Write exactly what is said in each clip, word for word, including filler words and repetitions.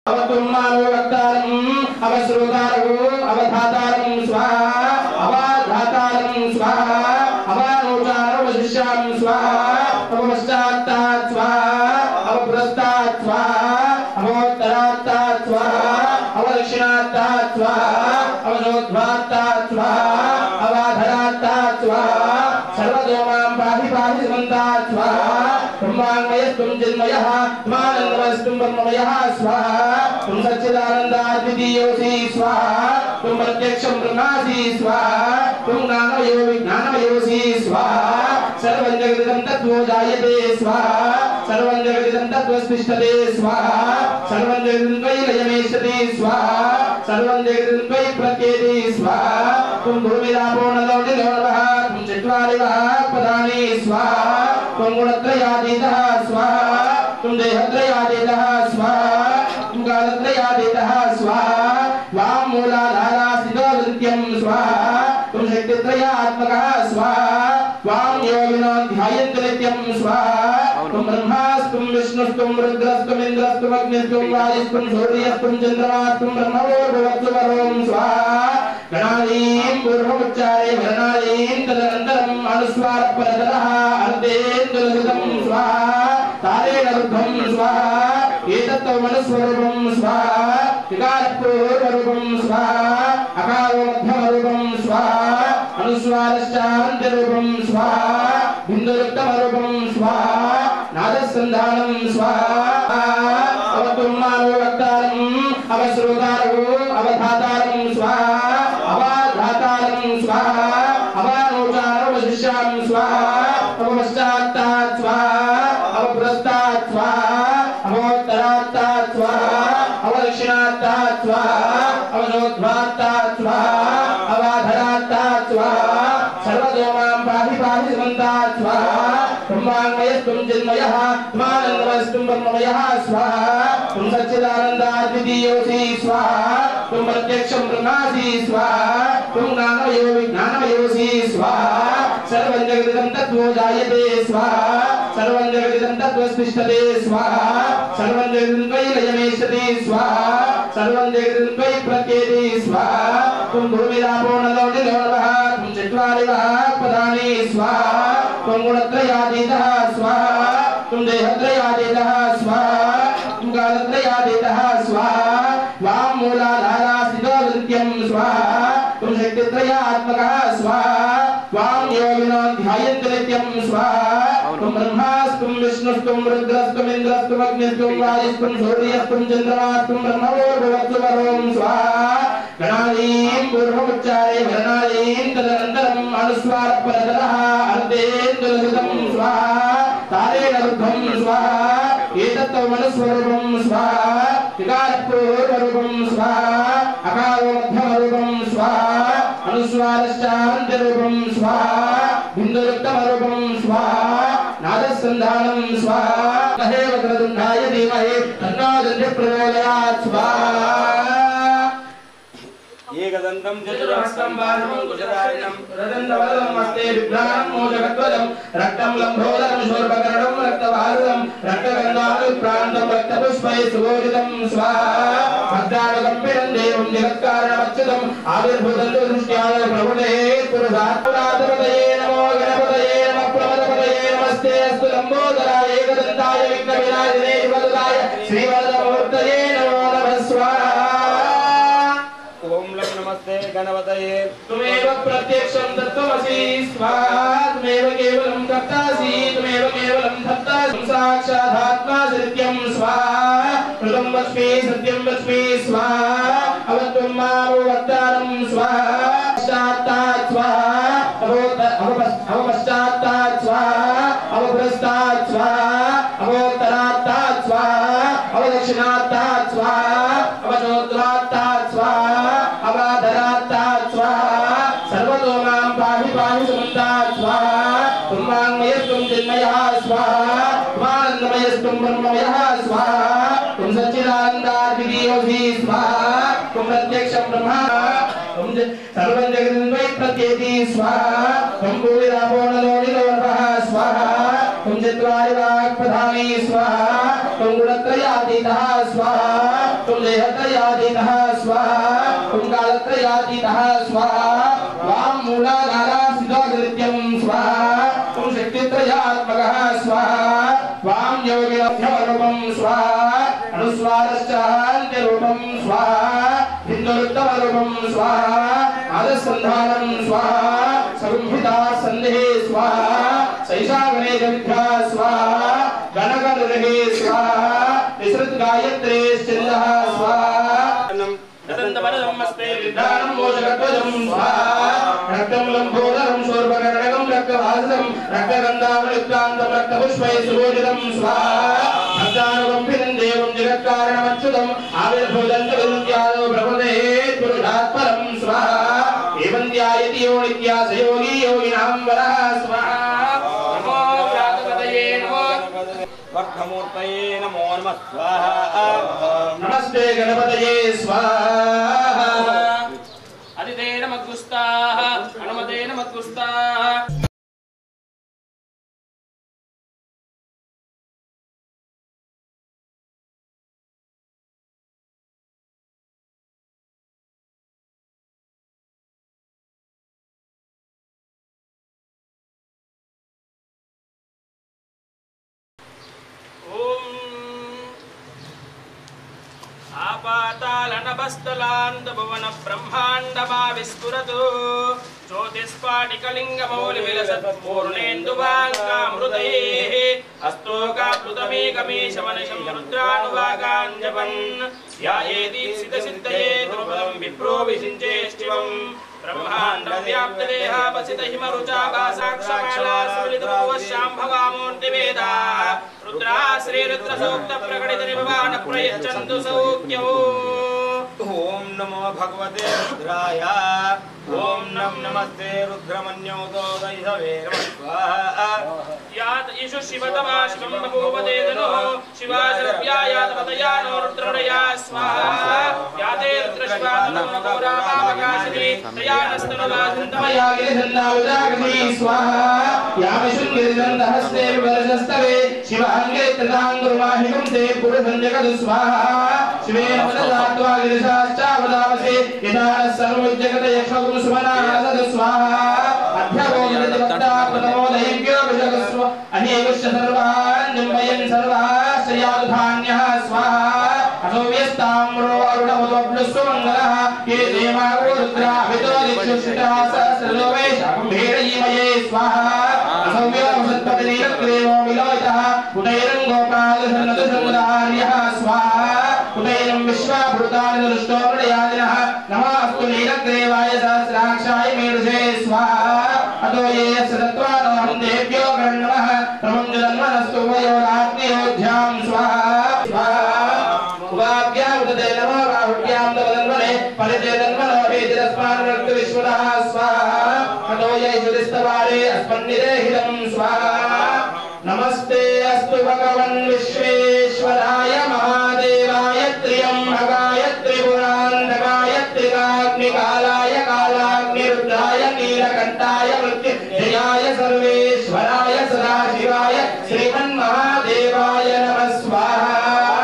अवतुम्मानोवक्तारं अवश्रोतारं अवधातारं स्वाहा अवधातारं स्वाहा अवानोचारवशिष्यां स्वाहा अवपश्चात्तात् स्वाहा अवपुरस्तात् स्वाहा अवोत्तरात्तात् स्वाहा अवदक्षिणात्तात् स्वाहा अवनोद्ध्वात्तात् स्वाहा अवाधरात्तात् स्वाहा सर्वदोमां पाहि पाहि समन्तात् स्वाहा ब्रह्माण्मयस्त्वं चिन्मयः त्वानन्दमस्त्वं ब्रह्ममयः स्वाहा त्वं सच्चिदानन्दाद्वितीयोऽसि स्वाहा त्वं प्रत्यक्षं ब्रह्मासि स्वाहा त्वं ज्ञानमयो विज्ञानमयोऽसि स्वाहा सर्वं जगदिदं तत्त्वो जायते स्वाहा सर्वं जगदिदं तत्त्वस्तिष्ठते स्वाहा सर्वं जगदिदं त्वयि लयमेष्यति स्वाहा सर्वं जगदिदं त्वयि प्रत्येति स्वाहा त्वं भूमिरापो नलो निलो नभः त्वं चत्वारि वाक्पदानि स्वाहा त्वं गुणत्रयातीतः स्वाहा त्वं देहत्रयातीतः स्वाहा त्वं कालत्रयातीतः स्वाहा वां मूलाधारास्थितो नित्यं स्वाहा त्वं शक्तित्रयात्मकः स्वाहा वां योगिनो ध्यायन्ति नित्यं स्वाहा त्वं ब्रह्मास्त्वं विष्णुस्त्वं रुद्रस्त्वं इन्द्रस्त्वं अग्निस्त्वं वायुस्त्वं सूर्यस्त्वं चन्द्रमास्त्वं ब्रह्मवोर्भुवत्सुवरों स्वाहा गणालीं पूर्वमुच्चारे वर्णालीं तदनन्तरम् अनुस्वारपरतरः अर्धेन्दुलसितं स्वाहा तारेण रुद्धं स्वाहा एतत्त्वमनुस्वरूपं स्वाहा विकारपूर्वरूपं स्वाहा अकारोमध्यमरूपं स्वाहा अनुस्वारश्चान्त्यरूपं स्वाहा बिन्दुरुक्तमरूपं स्वाहा नादसन्धानं स्वाहा अवतुम्मानोवक्तारं अवश्रोतारं अवधातारं स्वाहा अवधातारं स्वाहा अवानोचारवशिष्यां स्वाहा अवपश्चात्तात् स्वाहा अवपुरस्तात् स्वाहा अवोत्तरात्तात् स्वाहा अवदक्षिणात्तात् स्वाहा अवनोद्ध्वात्तात् स्वाहा अवाधरात्तात् स्वाहा सर्वदोमां पाहि पाहि समन्तात् स्वाहा ब्रह्माण्मयस्त्वं चिन्मयः त्वानन्दमस्त्वं ब्रह्ममयः स्वाहा त्वं सच्चिदानन्दाद्वितीयोऽसि स्वाहा त्वं प्रत्यक्षं ब्रह्मासि स्वाहा त्वं ज्ञानमयो विज्ञानमयोऽसि स्वाहा सर्वं जगदिदं तत्त्वो जायते स्वाहा सर्वं जगदिदं तत्त्वस्तिष्ठते स्वाहा सर्वं जगदिदं त्वयि लयमेष्यति स्वाहा सर्वं जगदिदं त्वयि प्रत्येति स्वाहा त्वं भूमिरापो नलो निलो नभः त्वं चत्वारि वाक्पदानि स्वाहा त्वं गुणत्रयातीतः स्वाहा त्वं देहत्रयातीतः स्वाहा त्वं कालत्रयातीतः स्वाहा वां मूलाधारास्थितो नित्यं स्वाहा त्वं शक्तित्रयात्मकः स्वाहा वां योगिनो ध्यायन्ति नित्यं स्वाहा त्वं ब्रह्मास्त्वं विष्णुस्त्वं रुद्रस्त्वं इन्द्रस्त्वं अग्निस्त्वं वायुस्त्वं सूर्यस्त्वं चन्द्रमास्त्वं ब्रह्मवोर्भुवत्सुवरों स्वाहा गणालीं पूर्वमुच्चारे वर्णालीं तदनन्तरम् अनुस्वारपरतरः अर्धेन्दुलसितं स्वाहा तारेण रुद्धं स्वाहा एतत्त्वमनुस्वरूपं स्वाहा विकारपूर्वरूपं स्वाहा अकारोमध्यमरूपं स्वाहा अनुस्वारश्चान्त्यरूपं स्वाहा बिन्दुरुक्तमरूपं स्वाहा नादसन्धानं स्वाहा महे वक्रतुण्डाय धीमहि तन्नो दन्तिः प्रचोदयात् स्वाहा एकदन्तं चतुरस्रं बाहुं कुशधारिणं रदन्तवदनं मस्ते विभ्राणं मोदकत्वदं रक्तं लम्भोदरं शूर्पकर्णं रक्तवारुदं रक्तगन्धानुप्रान्तं रक्तपुष्पैः सुभूषितं स्वाहा भद्राणकम्पितं देवं जगत्कारणमच्युतम् आविर्भूतं दृष्ट्याय प्रभुते पुरुषात्मनाथपतये नमो गणपतये नमः प्रमदपतये नमस्ते अस्तु लम्बोदराय एकदन्ताय विघ्नविनाशिने शिवदुताय श्रीवरदमूर्तये नमो नमः स्वाहा नमस्ते गणपतये तुमेव प्रत्यक्षं तत्त्वमसि स्वाहा तुमेव केवलं कर्तासि तुमेव केवलं धत्तासि साक्षादात्मा सत्यं स्वाहा कृतं वच्मि सत्यं वच्मि स्वाहा अवत्वमावक्तारं स्वाहा पश्चात्तात् स्वाहा अवपश्चात्तात् स्वाहा अवपुरस्तात् स्वाहा अवोत्तरात्तात् स्वाहा अवदक्षिणात्तात् स्वाहा अवनोद्ध्वात्तात् स्वाहा अवाधरात्तात् स्वाहा सर्वतोमां पाहि पाहि समन्तात् स्वाहा ब्रह्माण्मयस्त्वं चिन्मयः स्वाहा त्वानन्दमयस्त्वं ब्रह्ममयः स्वाहा त्वं सच्चिदानन्दाद्वितीयोऽसि स्वाहा त्वं प्रत्यक्षं ब्रह्म त्वं सर्वं जगदिदं त्वयि प्रत्येति स्वाहा त्वं भूमिरापो नलो निलो नभः स्वाहा त्वं चत्वारि वाक्पदानि स्वाहा त्वं गुणत्रयातीतः स्वाहा त्वं देहत्रयातीतः स्वाहा त्वं कालत्रयातीतः स्वाहा वां मूलाधारासितोऽकृत्यं स्वाहा त्वं शक्तित्रयात्मकः स्वाहा वां योगिनभ्यवरूपं स्वाहा अनुस्वारश्चान्त्यरूपं स्वाहा हिन्दुरुत्तमरूपं स्वाहा आदस्सन्धानं स्वाहा संहिता सन्देः स्वाहा सैषागणेशविद्या स्वाहा गणगणुर्हे स्वाहा विसृतगायत्रेश्चन्दः स्वाहा नमस्ते विद्यानं मोचकध्वजं स्वाहा रक्तं लम्बोदरं शूर्पकर्णकं रक्तभासं रक्तगन्धामयुक्तान्तं रक्तपुष्पैः सुभूषितं स्वाहा भक्तानुकम्पितं देवं जगत्कारणमच्युतम् आविर्भूतन्तविद्यादौ प्रभुते पुरुषात्परं स्वाहा एवं ध्यायति यो नित्या स योगी योगिनां वरः स्वाहा नमो व्यासपतये नमो वक्रमूर्तये नमो नमः स्वाहा नमस्ते गणपतये स्वाहा अदिते नमः हनुमते नमः आपातालनभस्तलान्त भुवन ब्रह्माण्डमा विस्फुरतु ज्योतिस्फाटिकलिङ्गमौलिविलसत्पूर्णेन्दुवाङ्कामृतैः हस्तोकाप्लुतमेकमेशमनिशं रुद्रानुवागान् जपन् ध्यायेदीप्सितसिद्धये द्रुपदं विप्रो विषिञ्चेष्टिवम् ब्रह्माण्डं व्याप्तदेहापसितहिमरुचाकासाक्षमालास्फुलितपूर्वशाम्भवामूर्तिवेदा रुद्रा श्रीरुद्रसूक्तप्रकटितनिर्वाण प्रयच्छन्तु सौख्यौ ओम नमो भगवते रुद्राय ओम नम नमस्ते रुद्रमन्योदोदयवे स्वाहा यात ईशु शिवतमा शिवं बभूवते धनो शिवाशरव्यायात पतयानो रुद्ररया स्वाहा याते रुद्रशिवातनो गौरापापकाशिनी तयानस्तनुवाधन्तमयागे धन्नावजागति स्वाहा यामिशुङ्गिरिदन्तहस्ते विवर्जस्तवे शिवाङ्गे तदाङ्गुरुमाहिकं ते पुरुषञ्जगद स्वाहा शिवेन वददात्वा गिरिशाश्चावदावसे यथा सर्वोज्जगत यक्षगुरु सुमनासद स्वाहा अभ्यवोगदिवक्ता प्रथमोदयेभ्यो विजगस्व अनेकस्य सर्वान् निम्बयन् सर्वाश्रयादुधान्यः स्वाहा अथो व्यस्ताम्रो अरुणमुद्वप्लुस्वमङ्गलः ये देवागो रुद्राभितो दिक्षुषितः सहस्रलोके शाकुम्भेरयीमये स्वाहा अथो व्यवसत्पतिनीलग्रेवो विलोहितः उदयरङ्गोपालसन्नतसमुदार्यः स्वाहा उदयं विश्वाभूतानि दृष्टो प्रयादिनः नमोऽस्तु नीलग्रेवाय सहस्राक्षाय मेरुषे स्वाहा अतो ये सदत्वानोऽहं देव्यो गणनमः प्रमुञ्जन्मनस्तु वयोराग्नियोध्यां स्वाहा स्वाहा उवाभ्यां उदते नमो बाहुभ्यां तवदन्वने परिते तन्मनो हेतिरस्मान् रक्तविश्वतः स्वाहा अतो ये सुरिस्तवारे अस्मन्निदेहितं स्वाहा नमस्ते अस्तु भगवन् विश्वेश्वराय महादेवाय त्र्यम्बकाय त्रिपुरान्तकाय त्रिकाग्निकालाय कालाग्निरुद्राय नीलकण्ठाय मृत्युञ्जयाय सर्वेश्वराय सदाशिवाय श्रीमन्महादेवाय नमः स्वाहा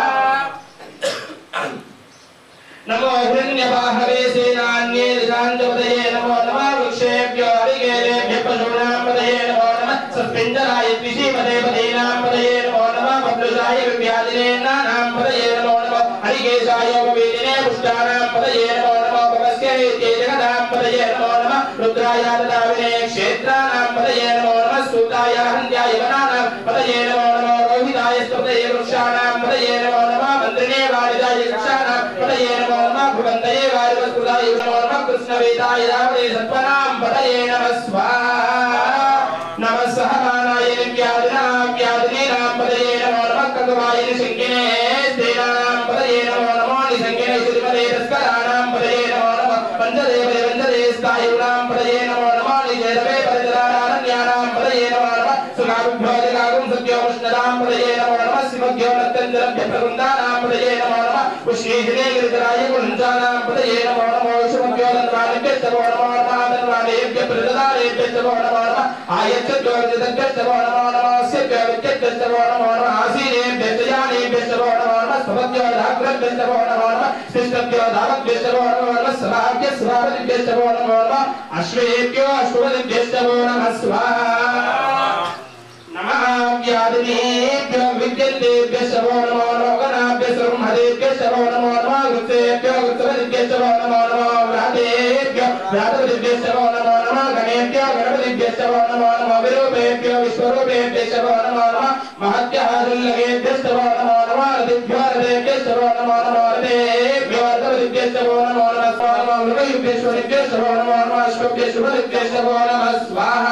नमो हिरण्यबाहवे सेनान्ये दिशाञ्जपतये नमो नमः वृक्षेभ्यो हरिकेलेभ्यः पशूनां पतये नमो नमः सत्पिञ्जराय द्विषीमदेवतीनां पतये नमो नमः बभ्रुषाय विव्याधिनेनानां पतये नमो नमः हरिकेशाय उपवेदिने पुष्टानां पतये नमो नमः भगस्यै जगदां पतये नमो नमः रुद्राय ददाविने क्षेत्राणां पतये नमो नमः सूताय हन्त्याय वनानां पतये नमो नमः रोहिताय स्तुतये वृक्षाणां पतये नमो नमः मन्त्रिणे वारिदाय वृक्षाणां पतये नमो नमः भुवन्तये वारिवस्कुलाय नमो नमः कृष्णवेदाय रावणे सत्वनां पतये नमः स्वाहा नमः सहमानाय निव्यादिनां व्यादिनीनां पतये नमो नमः कगवाय निशङ्किने स्त्रीणां पतये नमो नमः निशङ्किने श्रीमते तस्कराणां पतये नमो नमः पञ्चदेवते पञ्चदेस्तायुनां पतये नमो नमः निजेरवे परिजनानारण्यानां पतये नमो नमः सुगाभ्यो जगागुं सत्यो कृष्णदां पतये नमो नमः शिवभ्यो नत्यञ्जनभ्यः प्रवृन्दानां पतये नमो नमः पुष्येहिने गिरिधराय कुञ्जानां पतये नमो नमः शुभभ्यो दन्वानां धर्मादिभ्यश्च नमो नमः धर्मादेभ्यः प्रददानेभ्यश्च नमो नमः आयच्छद्योर्जतभ्यश्च नमो नमः स्यभ्यश्च नमो नमः आसीनेभ्यश्च यानेभ्यश्च नमो नमः स्वभद्योर्धाग्रभ्यश्च नमो नमः स्थिष्टभ्योर्धावभ्यश्च नमो नमः स्वाभ्यः स्वाभदिभ्यश्च नमो नमः अश्वेभ्यो अश्वदिभ्यश्च नमो नमः स्वाहा नमः व्याधिभ्यो विद्यन्तेभ्यश्च नमो नमः लोकनाभ्यश्च ब्रह्मदेभ्यश्च नमो नमो नमः वृत्तेभ्यो वृत्तपतिभ्यश्च नमो नमो नमः व्रातेभ्यो व्रातपतिभ्यश्च नमो नमो नमः गणेभ्यो गणपतिभ्यश्च नमो नमो नमः विरूपेभ्यो विश्वरूपेभ्यश्च नमो नमो नमः महद्भ्यः दुर्लभेभ्यश्च नमो नमो नमः रतिभ्यो रतेभ्यश्च नमो नमो नमः रतेभ्यो रतपतिभ्यश्च नमो नमो नमः स्वाहा मृगयुभ्यश्च नमो नमो नमः अश्वभ्यश्च शुभदिभ्यश्च नमो नमः स्वाहा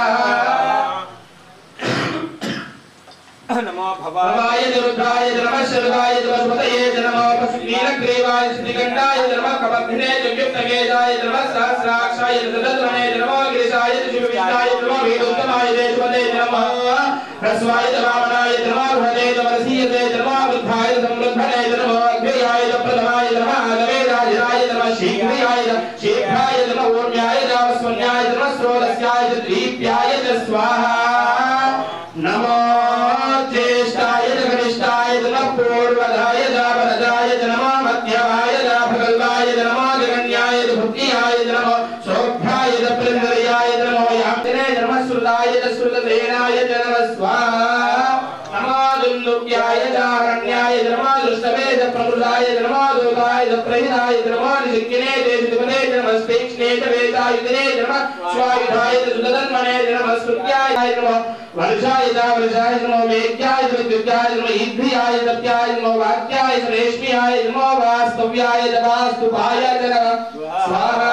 नमो भवाय रुद्राय नमः शर्वाय वसुमतये नमः नीलग्रीवाय श्रीकण्ठाय नमः कपद्धिने युक्तकेशाय नमः सहस्राक्षाय तदत्वने नमः गिरिशाय शिवविष्णाय नमः वेदोत्तमाय देशपते नमः ह्रस्वाय वामनाय नमः बृहदे वरसीयते नमः वृद्धाय समृद्धने नमः अग्रयाय प्रथमाय नमः आगमेराजराय नमः शीघ्राय शीघ्राय नमः ऊर्म्याय जावस्वन्याय नमः स्रोतस्याय दीप्याय च स्वाहा नमो ज्येष्ठाय जगनिष्ठाय नमः पूर्वदाय जावरदाय नमः मध्यमाय भगल्वाय नमः जगन्याय भुक्तियाय नमः शोभ्याय प्रिंदर्याय नमः यामिने नमः श्रुताय श्रुतसेनाय नमः स्वाहा नमः दुन्दुभ्याय जारण्याय नमः दुष्टवेद प्रमुदाय नमः दूताय प्रहिताय नमः निशिक्किने देशदिवने नमः स्तीक्ष्णे वेदायुधने नमः स्वायुधाय सुदधन्मने नमः स्तुत्याय नमः वर्षाय वर्षाय नमो वेद्याय विद्युत्याय नमो इन्द्रियाय दत्याय नमो वाक्याय रेश्म्याय नमो वास्तव्याय वास्तुभाय नमः स्वाहा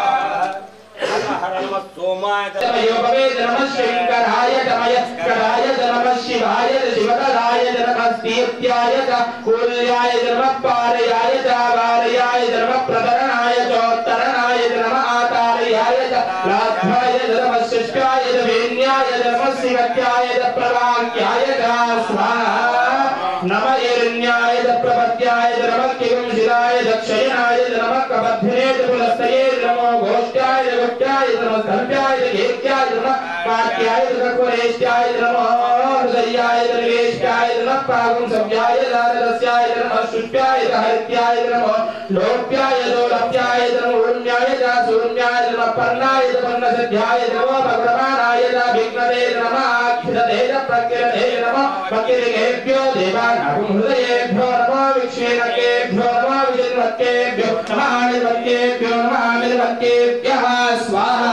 नमः सोमाय नमः शंकराय नमः नमः शिवाय शिवतराय नमः स्तीत्याय कूल्याय नमः पारयाय वारयाय नमः प्रतरणाय चोत्तरणाय नमः आतारयाय लाभ्याय नमः शिष्टाय वेन्याय नमः शिवत्याय प्रवाक्याय स्वाहा नमः हिरण्याय प्रपत्याय नमः किंशिराय दक्षयनाय नमः कबद्धिने पुलस्तये नमो घोष्टाय गोष्ठाय नमः सर्व्याय घेक्याय नमः काट्याय नमः नमः हृदयाय नमः नमः पागुं सव्याय दारस्याय नमः शुष्प्याय हरित्याय नमः लोप्याय दोलप्याय नमः उर्म्याय जासूर्म्याय नमः पर्णाय पर्णसध्याय नमः भगवानाय विघ्नते नमः आख्यते प्रकृते नमः वकिरेभ्यो देवानां हृदयेभ्यो नमः विक्षेणकेभ्यो नमः विजन्मकेभ्यो नमः आनिर्वकेभ्यो नमः आनिर्वकेभ्यः स्वाहा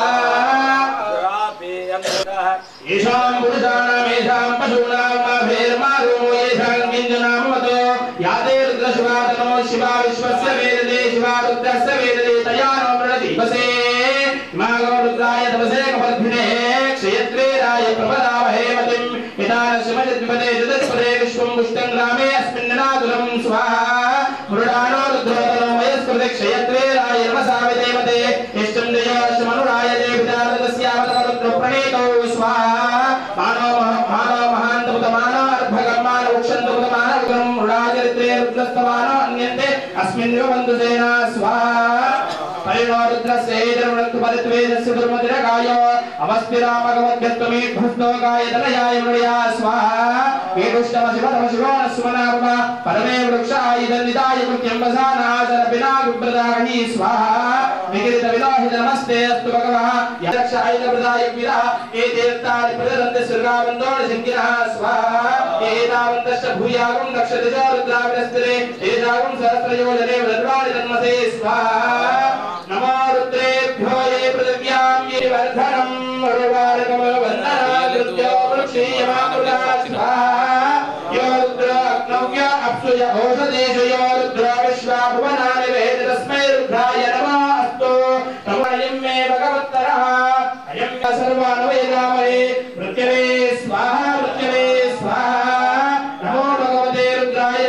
येषां पुरुषाणाम् येषां पशूनां भेर्मारो येषां किञ्चनां मतो याते रुद्रशिवातनो शिवा विश्वस्य वेदते शिवा रुद्रस्य वेदते तया नो प्रणदीपसे मागो रुद्राय तपसे कपद्भिने क्षयत्रेराय प्रपदामहे मतिम् यथानश्यमजद्विपदे जगत्पदे विश्वं पुष्टं ग्रामे अस्मिन्नादुलं स्वाहा मृडानो रुद्रोतनो वयस्कृते क्षयत्रेराय नमः साविते मते इष्टं देवश्मनुराय देवदानतस्यावतमरुद्रो प्रणीतो स्वाहा मानो मानो महान्तमुतमानो अर्भगमानो उक्षन्तमुतमानो गुरुं मृडाचरित्रे रुद्रस्तमानो अन्यन्ते अस्मिन् बन्धु सेना स्वाहा परिणो रुद्रस्येदरुणन्तु परित्वेदस्य दुर्मतिरकाय अवस्थिरा भगवद्गत्वमे भस्तो गायतनयाय मृडया स्वाहा वेदुष्टम शिवतम शिवोन सुमनाभव परमे वृक्षाय दन्दिताय कृत्यम्बसानासर पिनागुब्रदाहि स्वाहा विकृत विलोहित नमस्ते अस्तु भगवः यक्षाय प्रदाय विदा एतेत्तानि प्रदन्ते स्वर्गावन्दोण सिंगिनः स्वाहा एतावन्तश्च भूयागुं दक्षदिशो रुद्राविनस्तिरे एतागुं सहस्रयोजने वृद्वाणि तन्मसे स्वाहा नमो रुद्रेभ्यो ये पृथिव्यां ये वर्धनं वरुवारकमलवन्दनाकृत्यो वृक्षीयमामृता स्वाहा यो रुद्र अग्नव्य अप्सुय ओषधेषु यो रुद्र विश्वा भुवनानि वेद तस्मै रुद्राय नमः अस्तु तमयं मे भगवत्तरः अयं सर्वान् वेदामहे मृत्यवे स्वाहा मृत्यवे स्वाहा नमो भगवते रुद्राय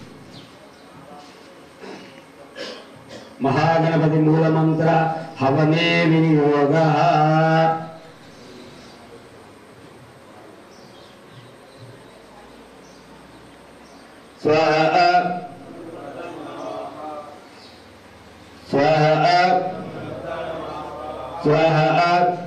महागणपति मूल मंत्र हवने विनियोगः स्वाहा स्वाहा स्वाहा